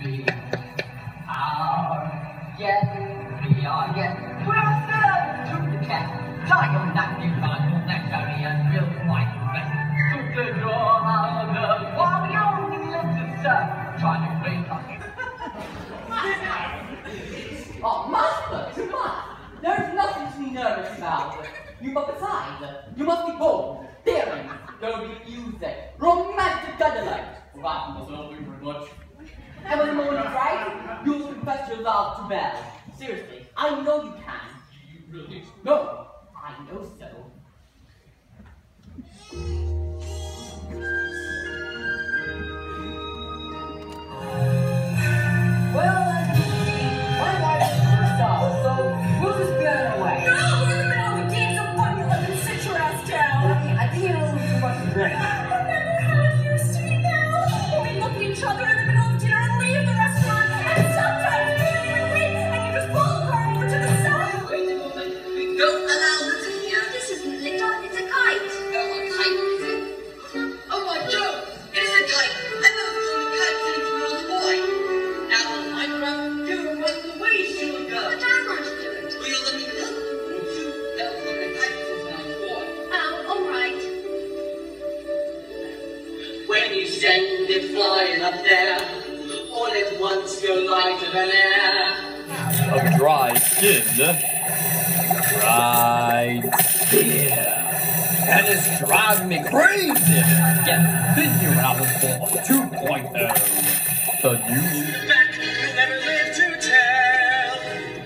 We are yes, we are yes. Well done to the test. Title not divine, necessary and real white best. To the door of the while we only live to serve. Try to wake up. Oh, master, too much. There's nothing to be nervous about. But besides, you must be bold, daring, there will be music, romantic delight. Forgotten myself very much. And when the moment is right, you will confess your love to Belle. Seriously, I know you can. You really? No, I know so. Well, as you see, my wife is first off, so we'll just get it away. No, we're in the middle of a game, so funny, let me sit your ass down. I think you know a little too much to drink. Remember how it used to be now? When we look at each other in the middle of dinner and leave the restaurant, and sometimes we don't even wait, and you just pull the car over to the side. Wait a moment. We don't allow this in here. This isn't Linda, it's a kite. Oh, a kite, is it? Oh my God! It's a kite! I thought it was only kites that it's not a boy. Now, Minecraft, you was the way she would go. But I want to do it. Will you let me know? That was like a kite was not a boy. Oh, all right. When you send it flying up there, all at once you're lighter than air. Of dry skin. Dry skin. And it's driving me crazy. Yes, this year when I was born 2.0. The new. Fact you'll never live to tell.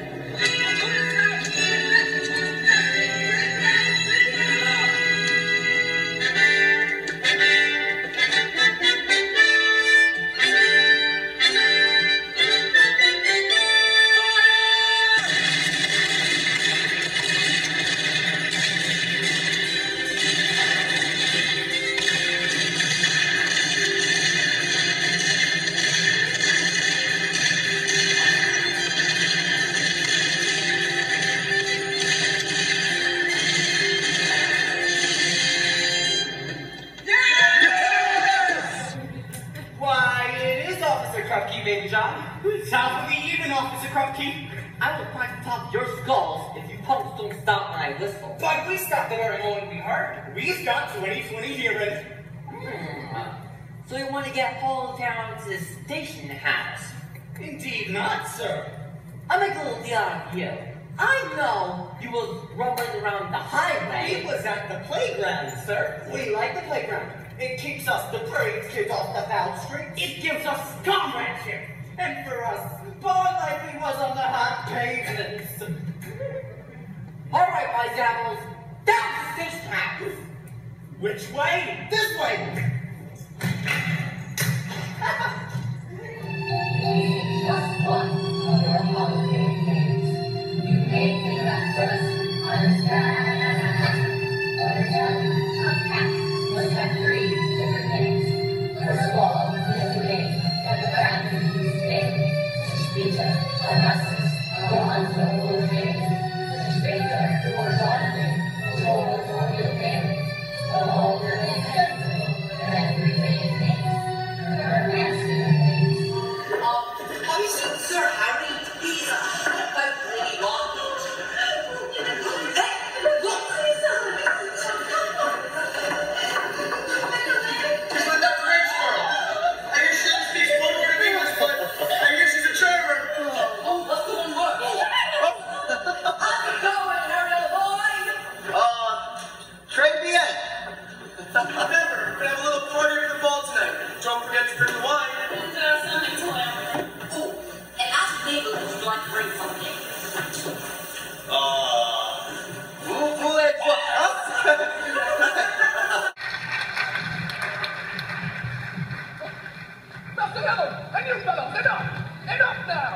Why, it is Officer Krupke, Baby John. Top of the even, Officer Krupke. I will crack the top of your skulls if you punks don't stop when I whistle. But we stopped the very moment we heard. We've got 20/20 hearing. So you want to get hauled down to the station house? Indeed not, sir. I'll make a little deal out of you. I know you was rumbling around the It highway. was at the playground, sir. We like the playground. It keeps us the praise kids off the foul streets. It gives us comradeship. And for us, born like we was on the hot pavements. All right, my devils, down to the station house. Which way? This way. Just one of your holiday games. You may think at first, understand as a hack. But I tell you, a cat must have 3 different names. First of all, little game that the family use daily. Such Peter, Augustus, or untold names. Such Baker, or Jonathan, or real names. All the names and everything names. There are nasty names. Have you seen Sir Harry? He's a really long nose. Hey, look! She's my best friend's girl. I hear she speaks one word of English, but I hear she's a charmer. Oh, let's go and look. How's it going, Harry, boy? Très bien. Remember, we're gonna have a little party for the ball tonight. Don't forget to bring the wine. Oh, and ask David if you'd like to bring something. Vous voulez quoi? Master Yellow! And you fellows, enough! Enough now!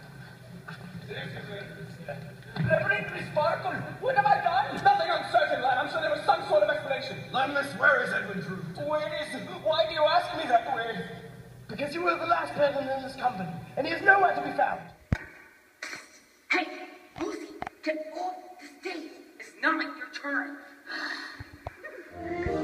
Brinkley Sparkle, what have I done? Nothing uncertain, lad. I'm sure there was some sort of explanation. Lammas, where is Edwin Drew? Where is he? Why do you ask me that way? Because you were the last person in this company, and he is nowhere to be found. Hey, Lucy, get off the stage. It's not your turn.